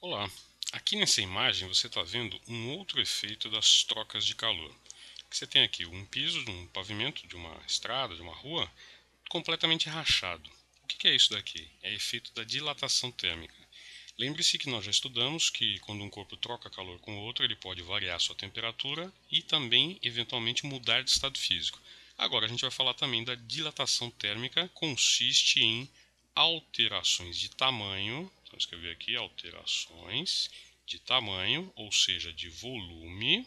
Olá, aqui nessa imagem você está vendo um outro efeito das trocas de calor. Você tem aqui um piso de um pavimento de uma estrada, de uma rua, completamente rachado. O que é isso daqui? É efeito da dilatação térmica. Lembre-se que nós já estudamos que quando um corpo troca calor com o outro, ele pode variar sua temperatura e também, eventualmente, mudar de estado físico. Agora a gente vai falar também da dilatação térmica, consiste em alterações de tamanho. Vou escrever aqui alterações de tamanho, ou seja, de volume,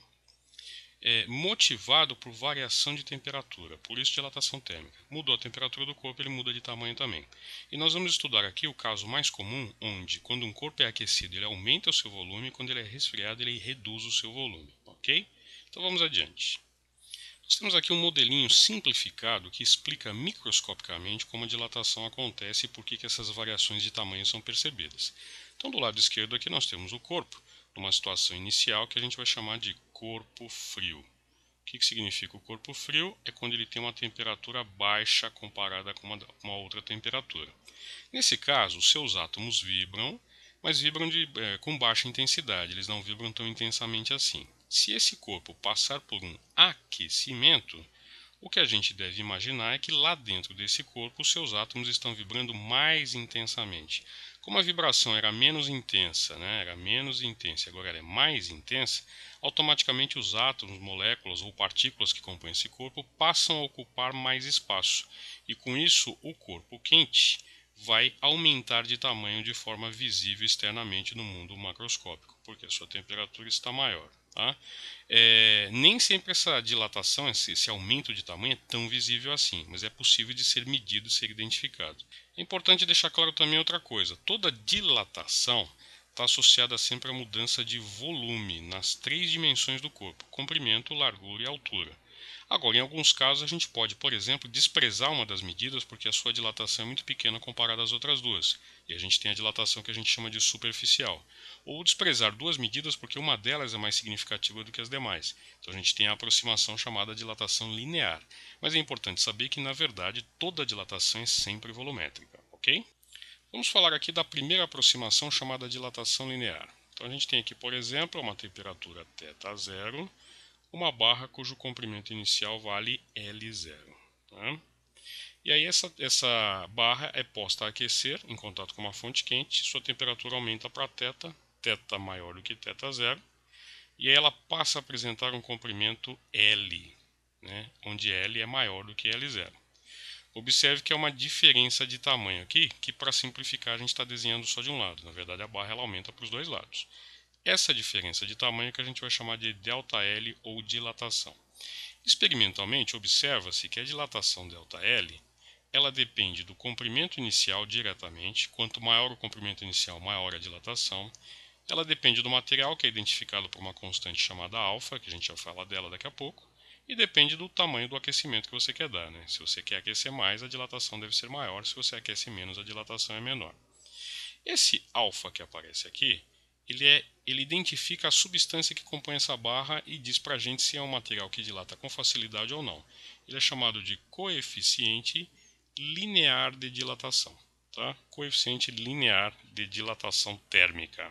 motivado por variação de temperatura, por isso dilatação térmica. Mudou a temperatura do corpo, ele muda de tamanho também. E nós vamos estudar aqui o caso mais comum, onde quando um corpo é aquecido, ele aumenta o seu volume, e quando ele é resfriado, ele reduz o seu volume, ok? Então vamos adiante. Nós temos aqui um modelinho simplificado que explica microscopicamente como a dilatação acontece e por que essas variações de tamanho são percebidas. Então, do lado esquerdo aqui nós temos o corpo, numa situação inicial que a gente vai chamar de corpo frio. O que significa o corpo frio? É quando ele tem uma temperatura baixa comparada com uma outra temperatura. Nesse caso, os seus átomos vibram, mas vibram com baixa intensidade, eles não vibram tão intensamente assim. Se esse corpo passar por um aquecimento, o que a gente deve imaginar é que lá dentro desse corpo os seus átomos estão vibrando mais intensamente. Como a vibração era menos intensa, agora ela é mais intensa, automaticamente os átomos, moléculas ou partículas que compõem esse corpo passam a ocupar mais espaço. E com isso, o corpo quente vai aumentar de tamanho de forma visível externamente no mundo macroscópico, porque a sua temperatura está maior. Tá? Nem sempre essa dilatação, esse aumento de tamanho é tão visível assim, mas é possível de ser medido, ser identificado. É importante deixar claro também outra coisa: toda dilatação está associada sempre à mudança de volume nas três dimensões do corpo: comprimento, largura e altura. Agora, em alguns casos, a gente pode, por exemplo, desprezar uma das medidas porque a sua dilatação é muito pequena comparada às outras duas. E a gente tem a dilatação que a gente chama de superficial. Ou desprezar duas medidas porque uma delas é mais significativa do que as demais. Então a gente tem a aproximação chamada dilatação linear. Mas é importante saber que, na verdade, toda dilatação é sempre volumétrica, ok? Vamos falar aqui da primeira aproximação chamada dilatação linear. Então a gente tem aqui, por exemplo, uma temperatura θ0, uma barra cujo comprimento inicial vale L0. Tá? E aí essa barra é posta a aquecer em contato com uma fonte quente, sua temperatura aumenta para θ maior do que θ0, e aí ela passa a apresentar um comprimento L, onde L é maior do que L0. Observe que é uma diferença de tamanho aqui, que para simplificar a gente está desenhando só de um lado. Na verdade a barra ela aumenta para os dois lados. Essa diferença de tamanho que a gente vai chamar de ΔL ou dilatação. Experimentalmente, observa-se que a dilatação ΔL ela depende do comprimento inicial diretamente. Quanto maior o comprimento inicial, maior a dilatação. Ela depende do material, que é identificado por uma constante chamada alfa, que a gente vai falar dela daqui a pouco. E depende do tamanho do aquecimento que você quer dar. Se você quer aquecer mais, a dilatação deve ser maior. Se você aquece menos, a dilatação é menor. Esse alfa que aparece aqui, ele identifica a substância que compõe essa barra e diz para a gente se é um material que dilata com facilidade ou não. Ele é chamado de coeficiente linear de dilatação. Tá? Coeficiente linear de dilatação térmica.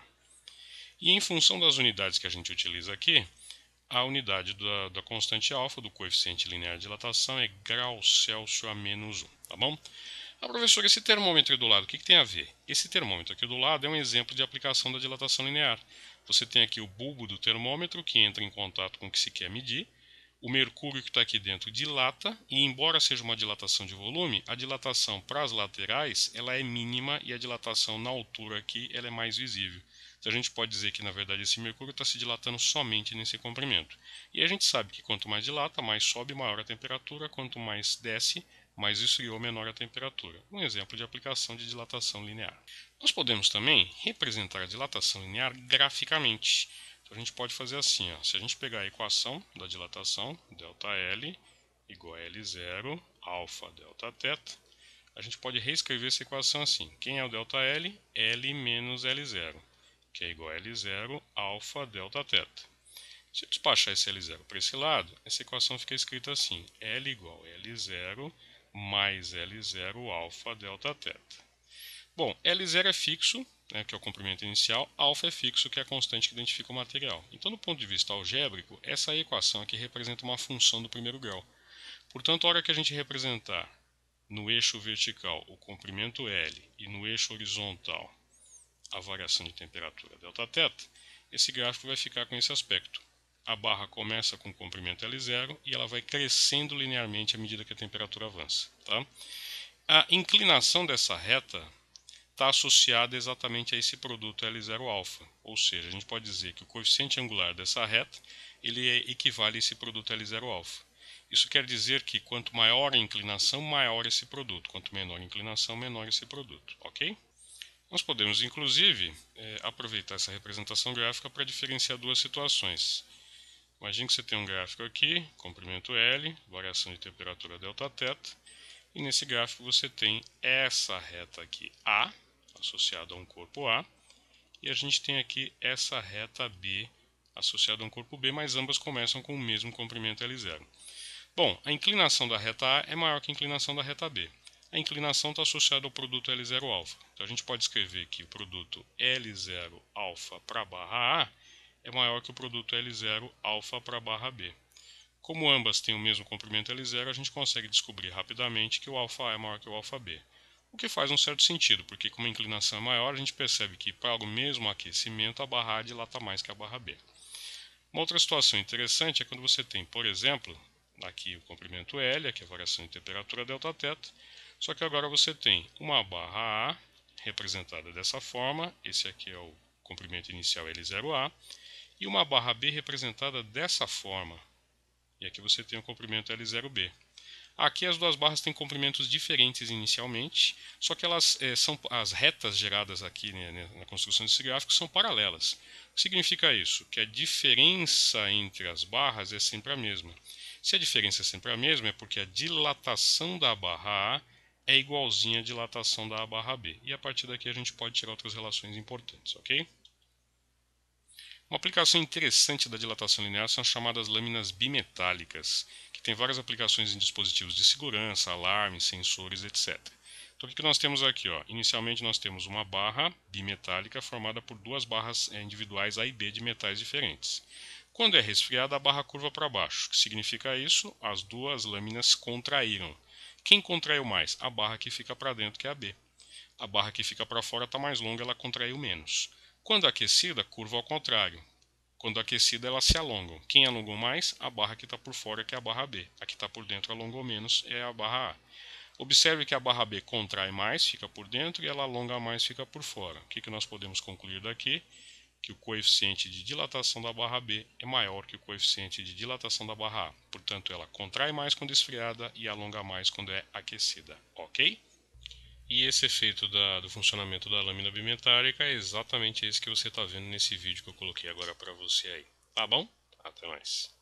E em função das unidades que a gente utiliza aqui, a unidade da constante alfa, do coeficiente linear de dilatação, é graus Celsius a menos 1. Tá bom? Ah, professor, esse termômetro aqui do lado, o que tem a ver? Esse termômetro aqui do lado é um exemplo de aplicação da dilatação linear. Você tem aqui o bulbo do termômetro, que entra em contato com o que se quer medir. O mercúrio que está aqui dentro dilata, e embora seja uma dilatação de volume, a dilatação para as laterais ela é mínima e a dilatação na altura aqui ela é mais visível. Então a gente pode dizer que, na verdade, esse mercúrio está se dilatando somente nesse comprimento. E a gente sabe que quanto mais dilata, mais sobe, maior a temperatura, quanto mais desce, mais esfriou, menor a temperatura. Um exemplo de aplicação de dilatação linear. Nós podemos também representar a dilatação linear graficamente. Então a gente pode fazer assim, se a gente pegar a equação da dilatação, ΔL igual a L0, alfa delta θ, a gente pode reescrever essa equação assim. Quem é o ΔL? L menos L0, que é igual a L0, alfa delta θ. Se eu despachar esse L0 para esse lado, essa equação fica escrita assim: L igual a L0 mais L0 alfa delta θ. Bom, L0 é fixo, né, que é o comprimento inicial, alfa é fixo, que é a constante que identifica o material. Então, do ponto de vista algébrico, essa equação aqui representa uma função do primeiro grau. Portanto, a hora que a gente representar no eixo vertical o comprimento L e no eixo horizontal a variação de temperatura Δθ, esse gráfico vai ficar com esse aspecto. A barra começa com o comprimento L0 e ela vai crescendo linearmente à medida que a temperatura avança. Tá? A inclinação dessa reta está associada exatamente a esse produto L0α, ou seja, a gente pode dizer que o coeficiente angular dessa reta ele equivale a esse produto L0α. Isso quer dizer que quanto maior a inclinação, maior esse produto, quanto menor a inclinação, menor esse produto, ok? Nós podemos, inclusive, aproveitar essa representação gráfica para diferenciar duas situações. Imagine que você tem um gráfico aqui, comprimento L, variação de temperatura Δθ, e nesse gráfico você tem essa reta aqui, A, associada a um corpo A, e a gente tem aqui essa reta B, associada a um corpo B, mas ambas começam com o mesmo comprimento L0. Bom, a inclinação da reta A é maior que a inclinação da reta B. A inclinação está associada ao produto L0α. Então a gente pode escrever que o produto L0α para a barra A é maior que o produto L0α para a barra B. Como ambas têm o mesmo comprimento L0, a gente consegue descobrir rapidamente que o alfa A é maior que o alfa B. O que faz um certo sentido, porque como a inclinação é maior, a gente percebe que para o mesmo aquecimento a barra A dilata mais que a barra B. Uma outra situação interessante é quando você tem, por exemplo, aqui o comprimento L, aqui a variação de temperatura Δθ, só que agora você tem uma barra A representada dessa forma, esse aqui é o comprimento inicial L0A, e uma barra B representada dessa forma, e aqui você tem o comprimento L0B. Aqui as duas barras têm comprimentos diferentes inicialmente, só que elas são as retas geradas aqui, né, na construção desse gráfico são paralelas. O que significa isso? Que a diferença entre as barras é sempre a mesma. Se a diferença é sempre a mesma, é porque a dilatação da barra A é igualzinha à dilatação da barra B. E a partir daqui a gente pode tirar outras relações importantes, ok? Uma aplicação interessante da dilatação linear são as chamadas lâminas bimetálicas, que tem várias aplicações em dispositivos de segurança, alarmes, sensores, etc. Então o que nós temos aqui? Inicialmente nós temos uma barra bimetálica formada por duas barras individuais A e B de metais diferentes. Quando é resfriada, a barra curva para baixo. O que significa isso? As duas lâminas contraíram. Quem contraiu mais? A barra que fica para dentro, que é a B. A barra que fica para fora está mais longa, ela contraiu menos. Quando aquecida, curva ao contrário. Quando aquecida, elas se alongam. Quem alongou mais? A barra que está por fora, que é a barra B. A que está por dentro alongou menos, é a barra A. Observe que a barra B contrai mais, fica por dentro, e ela alonga mais, fica por fora. O que nós podemos concluir daqui? Que o coeficiente de dilatação da barra B é maior que o coeficiente de dilatação da barra A. Portanto, ela contrai mais quando esfriada e alonga mais quando é aquecida. Ok? E esse efeito do funcionamento da lâmina bimetálica é exatamente esse que você está vendo nesse vídeo que eu coloquei agora para você aí. Tá bom? Até mais.